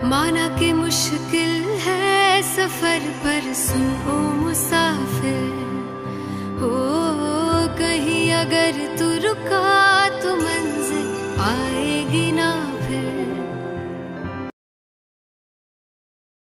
माना कि मुश्किल है सफर पर सुन ओ मुसाफिर, हो कहीं अगर तू रुका तो मंजिल आएगी ना।